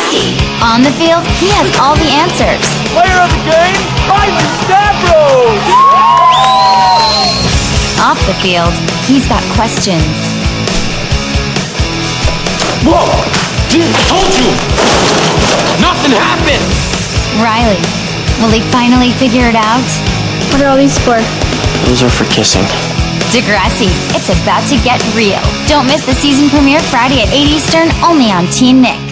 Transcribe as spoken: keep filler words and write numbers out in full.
Degrassi. On the field, he has all the answers. Player of the game, Ivan Stavros! Off the field, he's got questions. Whoa! Dude, I told you! Nothing happened! Riley, will he finally figure it out? What are all these for? Those are for kissing. Degrassi, it's about to get real. Don't miss the season premiere Friday at eight Eastern, only on Teen Nick.